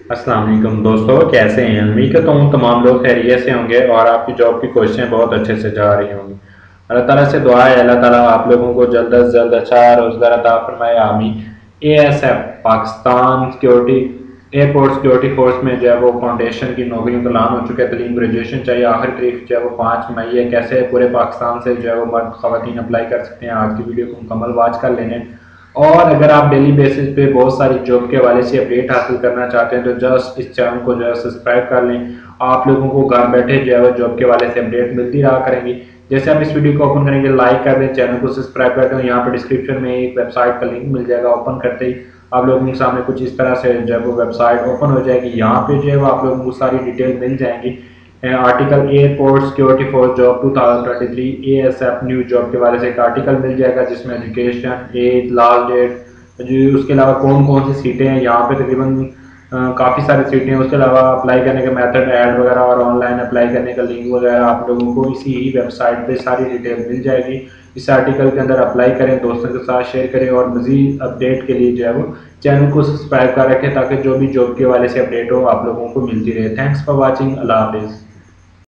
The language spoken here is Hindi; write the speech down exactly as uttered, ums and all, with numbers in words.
अस्सलाम वालेकुम दोस्तों, कैसे हैं? उम्मीद करता हूँ तमाम लोग खैरियत से होंगे और आपकी जॉब की कोशिशें बहुत अच्छे से जा रही होंगी। अल्लाह ताला से दुआ है, अल्लाह ताला आप लोगों को जल्द अज जल्द अच्छा रोजगार अता फरमाए, आमीन। A S F Pakistan security airport security force में जो है वो फाउंडेशन की नौकरियों का ऐलान हो चुका है। तलीम ग्रेजुएशन चाहिए, आखिरी तारीख जो है वो पाँच मई है। कैसे पूरे पाकिस्तान से जो है वो मर्द खवातीन अप्लाई कर सकते हैं, आज की वीडियो को मुकम्मल वॉच कर लेने। और अगर आप डेली बेसिस पे बहुत सारी जॉब के हवाले से अपडेट हासिल करना चाहते हैं तो जस्ट इस चैनल को जो है सब्सक्राइब कर लें। आप लोगों को घर बैठे जो है जॉब के हवाले से अपडेट मिलती रहा करेंगी। जैसे आप इस वीडियो को ओपन करेंगे, लाइक कर दें, चैनल को सब्सक्राइब कर दें। यहाँ पर डिस्क्रिप्शन में एक वेबसाइट का लिंक मिल जाएगा, ओपन करते ही आप लोगों के सामने कुछ इस तरह से जो है वो वेबसाइट ओपन हो जाएगी। यहाँ पे जो है वो आप लोगों को सारी डिटेल मिल जाएंगी। Article airport security force job two thousand twenty three A S F new job के बारे से एक आर्टिकल मिल जाएगा जिसमें एजुकेशन एज लास्ट डेट जो उसके अलावा कौन कौन सी सीटें हैं। यहाँ पे तकरीबन काफ़ी सारी सीटें हैं। उसके अलावा अप्लाई करने का मेथड, ऐड वगैरह और ऑनलाइन अप्लाई करने का लिंक वगैरह आप लोगों को इसी ही वेबसाइट पे सारी डिटेल मिल जाएगी। इस आर्टिकल के अंदर अप्लाई करें, दोस्तों के साथ शेयर करें और मज़ीद अपडेट के लिए जो है वो चैनल को सब्सक्राइब कर रखें ताकि जो भी जॉब के वाले से अपडेट हो आप लोगों को मिलती रहे। Thanks for watching. अल्लाह हाफिज़।